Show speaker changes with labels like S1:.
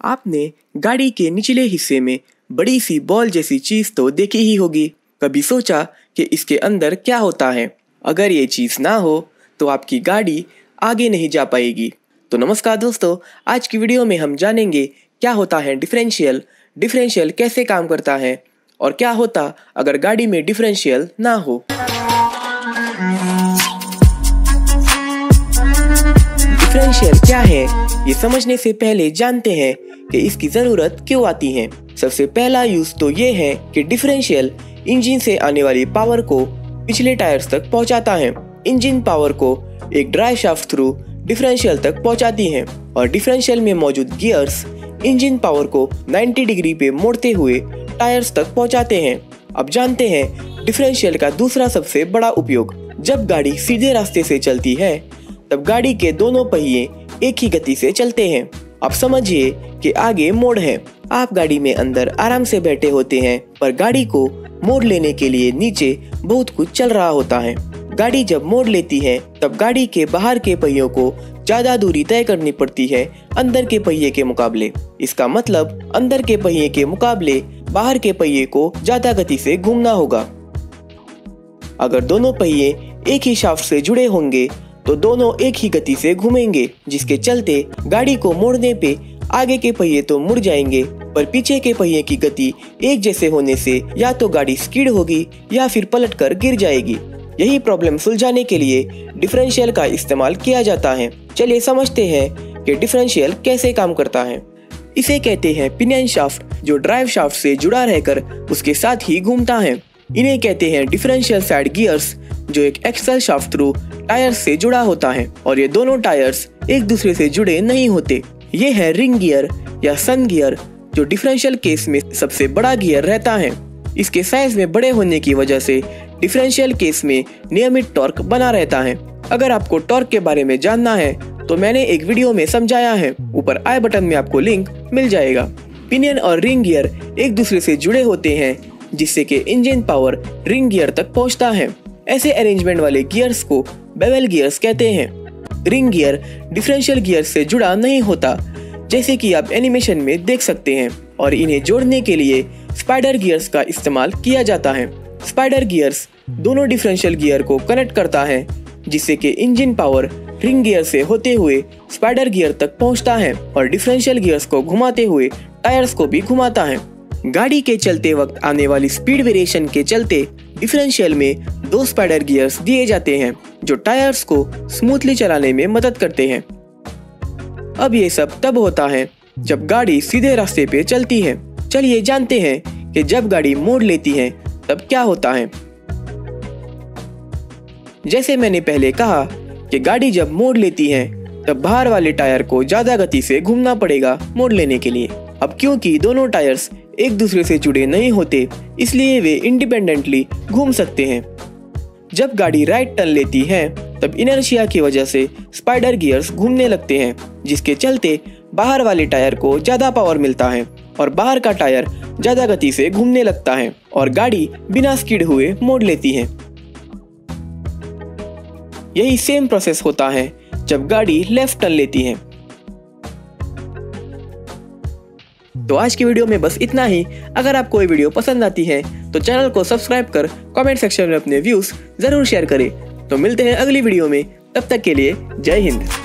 S1: आपने गाड़ी के निचले हिस्से में बड़ी सी बॉल जैसी चीज़ तो देखी ही होगी। कभी सोचा कि इसके अंदर क्या होता है? अगर ये चीज़ ना हो तो आपकी गाड़ी आगे नहीं जा पाएगी। तो नमस्कार दोस्तों, आज की वीडियो में हम जानेंगे क्या होता है डिफरेंशियल, डिफरेंशियल कैसे काम करता है और क्या होता अगर गाड़ी में डिफरेंशियल ना हो। डिफरेंशियल क्या है ये समझने से पहले जानते हैं कि इसकी ज़रूरत क्यों आती है। सबसे पहला यूज तो ये है कि डिफरेंशियल इंजन से आने वाली पावर को पिछले टायर्स तक पहुंचाता है। इंजन पावर को एक ड्राइव शाफ्ट थ्रू डिफरेंशियल तक पहुंचाती है और डिफरेंशियल में मौजूद गियर्स इंजन पावर को 90 डिग्री पे मोड़ते हुए टायर्स तक पहुंचाते हैं। अब जानते हैं डिफरेंशियल का दूसरा सबसे बड़ा उपयोग। जब गाड़ी सीधे रास्ते से चलती है तब गाड़ी के दोनों पहिए एक ही गति से चलते हैं। अब समझिए कि आगे मोड़ है। आप गाड़ी में अंदर आराम से बैठे होते हैं, पर गाड़ी को मोड़ लेने के लिए नीचे बहुत कुछ चल रहा होता है। गाड़ी जब मोड़ लेती है तब गाड़ी के बाहर के पहियों को ज्यादा दूरी तय करनी पड़ती है अंदर के पहिए के मुकाबले। इसका मतलब अंदर के पहिए के मुकाबले बाहर के पहिए को ज्यादा गति से घूमना होगा। अगर दोनों पहिए एक ही शाफ्ट से जुड़े होंगे तो दोनों एक ही गति से घूमेंगे, जिसके चलते गाड़ी को मोड़ने पे आगे के पहिए तो मुड़ जाएंगे, पर पीछे के पहिए की गति एक जैसे होने से या तो गाड़ी स्किड होगी या फिर पलटकर गिर जाएगी। यही प्रॉब्लम सुलझाने के लिए डिफरेंशियल का इस्तेमाल किया जाता है। चलिए समझते हैं कि डिफरेंशियल कैसे काम करता है। इसे कहते हैं पिनियन शाफ्ट, जो ड्राइव शाफ्ट से जुड़ा रहकर उसके साथ ही घूमता है। इन्हें कहते हैं डिफरेंशियल साइड गियर्स, जो एक एक्सल शाफ्ट थ्रू टायर्स से जुड़ा होता है और ये दोनों टायर्स एक दूसरे से जुड़े नहीं होते। ये है रिंग गियर या सन गियर, जो डिफरेंशियल केस में सबसे बड़ा गियर रहता है। इसके साइज में बड़े होने की वजह से डिफरेंशियल केस में नियमित टॉर्क बना रहता है। अगर आपको टॉर्क के बारे में जानना है तो मैंने एक वीडियो में समझाया है, ऊपर आई बटन में आपको लिंक मिल जाएगा। पिनियन और रिंग गियर एक दूसरे से जुड़े होते हैं, जिससे कि इंजन पावर रिंग गियर तक पहुंचता है। ऐसे अरेंजमेंट वाले गियर्स को बेवल गियर्स कहते हैं। रिंग गियर डिफरेंशियल गियर से जुड़ा नहीं होता, जैसे कि आप एनिमेशन में देख सकते हैं, और इन्हें जोड़ने के लिए स्पाइडर गियर्स का इस्तेमाल किया जाता है। स्पाइडर गियर्स दोनों डिफरेंशियल गियर को कनेक्ट करता है, जिससे कि इंजन पावर रिंग गियर से होते हुए स्पाइडर गियर तक पहुंचता है और डिफरेंशियल गियर्स को घुमाते हुए टायर्स को भी घुमाता है। गाड़ी के चलते वक्त आने वाली स्पीड वेरिएशन के चलते डिफरेंशियल में 2 स्पाइडर गियर्स दिए जाते हैं, जो टायर्स को स्मूथली चलाने में मदद करते हैं। अब ये सब तब होता है जब गाड़ी सीधे रास्ते पे चलती है। चलिए जानते हैं कि जब गाड़ी मोड़ लेती है तब क्या होता है। जैसे मैंने पहले कहा कि गाड़ी जब मोड़ लेती है तब बाहर वाले टायर को ज्यादा गति से घूमना पड़ेगा मोड़ लेने के लिए। अब क्योंकि दोनों टायर्स एक दूसरे से जुड़े नहीं होते, इसलिए वे इंडिपेंडेंटली घूम सकते हैं। जब गाड़ी राइट टर्न लेती है तब इनर्शिया की वजह से स्पाइडर गियर्स घूमने लगते हैं, जिसके चलते बाहर वाले टायर को ज्यादा पावर मिलता है और बाहर का टायर ज्यादा गति से घूमने लगता है और गाड़ी बिना स्किड हुए मोड़ लेती है। यही सेम प्रोसेस होता है जब गाड़ी लेफ्ट टर्न लेती है। तो आज की वीडियो में बस इतना ही। अगर आपको ये वीडियो पसंद आती है तो चैनल को सब्सक्राइब कर कमेंट सेक्शन में अपने व्यूज जरूर शेयर करें। तो मिलते हैं अगली वीडियो में, तब तक के लिए जय हिंद।